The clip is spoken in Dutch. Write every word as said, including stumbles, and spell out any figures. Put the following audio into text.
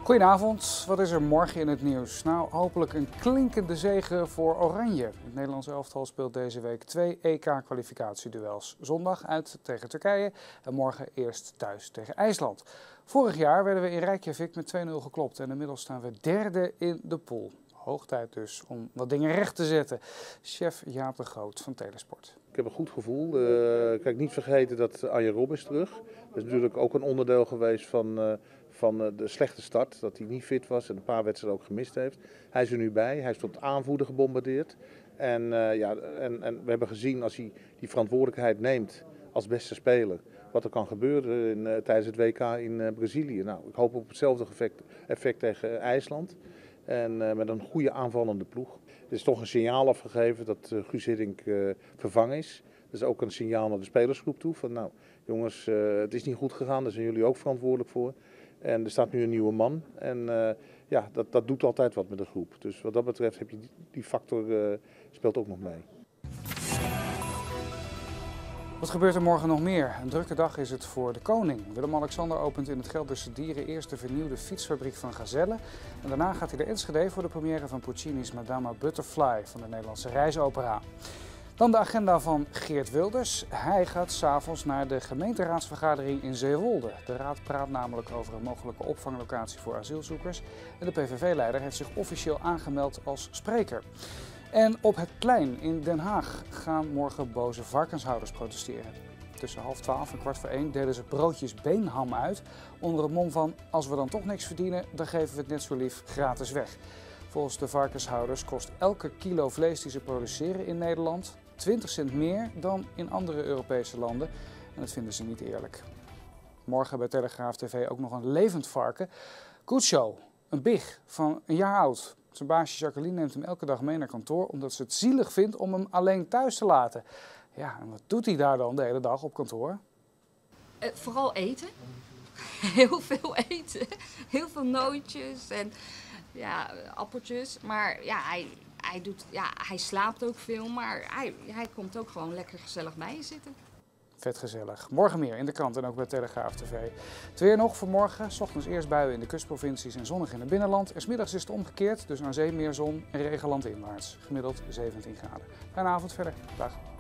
Goedenavond, wat is er morgen in het nieuws? Nou, hopelijk een klinkende zege voor Oranje. Het Nederlandse elftal speelt deze week twee E K-kwalificatieduels. Zondag uit tegen Turkije en morgen eerst thuis tegen IJsland. Vorig jaar werden we in Reykjavik met twee nul geklopt en inmiddels staan we derde in de pool. Hoog tijd dus om wat dingen recht te zetten. Chef Jaap de Groot van Telesport. Ik heb een goed gevoel. Uh, kijk, niet vergeten dat Arjen Robben is terug. Dat is natuurlijk ook een onderdeel geweest van, uh, van uh, de slechte start. Dat hij niet fit was en een paar wedstrijden ook gemist heeft. Hij is er nu bij. Hij is tot aanvoerder gebombardeerd. En, uh, ja, en, en we hebben gezien als hij die verantwoordelijkheid neemt als beste speler. Wat er kan gebeuren in, uh, tijdens het W K in uh, Brazilië. Nou, ik hoop op hetzelfde effect, effect tegen uh, IJsland. En uh, met een goede aanvallende ploeg. Er is toch een signaal afgegeven dat uh, Guus Hiddink uh, vervangen is. Dat is ook een signaal naar de spelersgroep toe. Van nou jongens, uh, het is niet goed gegaan, daar zijn jullie ook verantwoordelijk voor. En er staat nu een nieuwe man. En uh, ja, dat, dat doet altijd wat met de groep. Dus wat dat betreft heb je die, die factor uh, speelt ook nog mee. Wat gebeurt er morgen nog meer? Een drukke dag is het voor de koning. Willem-Alexander opent in het Gelderse Dieren eerst de vernieuwde fietsfabriek van Gazelle. En daarna gaat hij naar Enschede voor de première van Puccini's Madama Butterfly van de Nederlandse Reisopera. Dan de agenda van Geert Wilders. Hij gaat 's avonds naar de gemeenteraadsvergadering in Zeewolde. De raad praat namelijk over een mogelijke opvanglocatie voor asielzoekers. En de P V V-leider heeft zich officieel aangemeld als spreker. En op het plein in Den Haag gaan morgen boze varkenshouders protesteren. Tussen half twaalf en kwart voor één delen ze broodjes beenham uit onder het mom van: als we dan toch niks verdienen, dan geven we het net zo lief gratis weg. Volgens de varkenshouders kost elke kilo vlees die ze produceren in Nederland twintig cent meer dan in andere Europese landen. En dat vinden ze niet eerlijk. Morgen bij Telegraaf T V ook nog een levend varken. Kucho, een big van een jaar oud. Zijn baasje Jacqueline neemt hem elke dag mee naar kantoor omdat ze het zielig vindt om hem alleen thuis te laten. Ja, en wat doet hij daar dan de hele dag op kantoor? Uh, vooral eten. Heel veel eten. Heel veel nootjes en ja, appeltjes. Maar ja, hij, hij, doet, ja, hij slaapt ook veel, maar hij, hij komt ook gewoon lekker gezellig bij je zitten. Vet gezellig. Morgen meer in de krant en ook bij Telegraaf T V. Het weer nog voor morgen. 's Ochtends eerst buien in de kustprovincies en zonnig in het binnenland. En 's middags is het omgekeerd, dus aan zee meer zon en regenland inwaarts. Gemiddeld zeventien graden. Fijne avond verder. Dag.